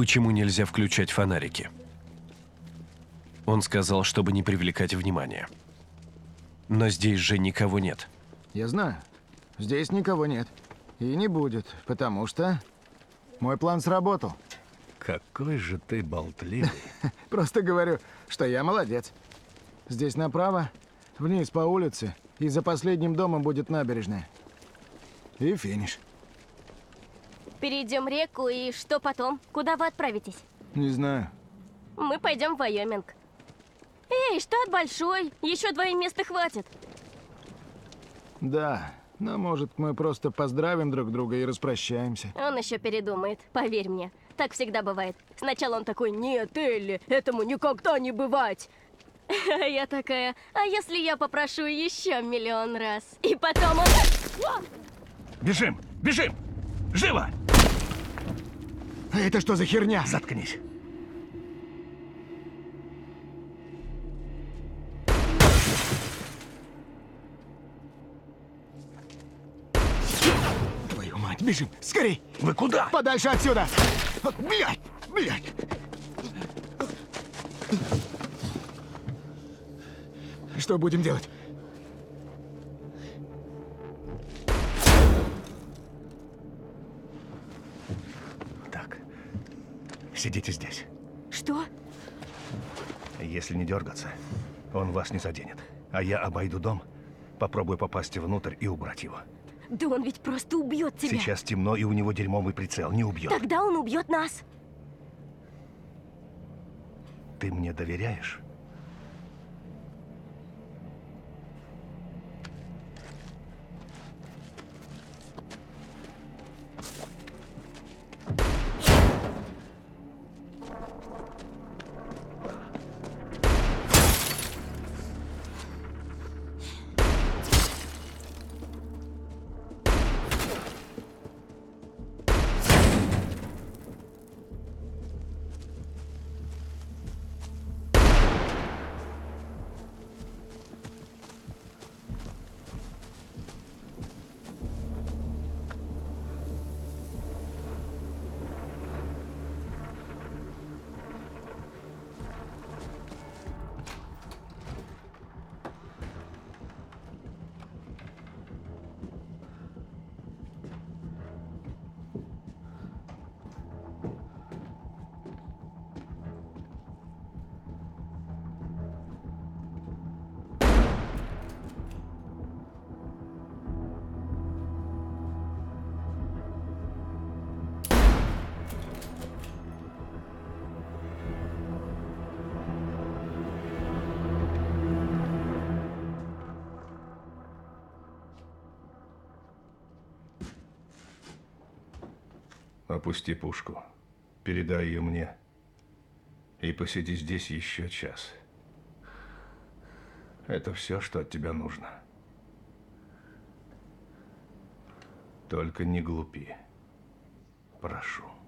Почему нельзя включать фонарики? Он сказал, чтобы не привлекать внимания. Но здесь же никого нет. Я знаю. Здесь никого нет. И не будет, потому что мой план сработал. Какой же ты болтливый. Просто говорю, что я молодец. Здесь направо, вниз по улице, и за последним домом будет набережная. И финиш. Перейдем реку, и что потом? Куда вы отправитесь? Не знаю. Мы пойдем в Вайоминг. Эй, штат большой, еще 2 места хватит. Да, но может мы просто поздравим друг друга и распрощаемся. Он еще передумает, поверь мне. Так всегда бывает. Сначала он такой: нет, Элли, этому никогда не бывать. А я такая: а если я попрошу еще 1 000 000 раз? И потом он... Бежим! Бежим! Живо! А это что за херня? Заткнись. Твою мать, бежим! Скорей! Вы куда? Подальше отсюда! Блядь! Блядь! Что будем делать? Так, сидите здесь. Что? Если не дергаться, он вас не заденет. А я обойду дом, попробую попасть внутрь и убрать его. Да он ведь просто убьет тебя. Сейчас темно, и у него дерьмовый прицел. Не убьет. Тогда он убьет нас. Ты мне доверяешь? Опусти пушку, передай ее мне и посиди здесь еще час. Это все, что от тебя нужно. Только не глупи. Прошу.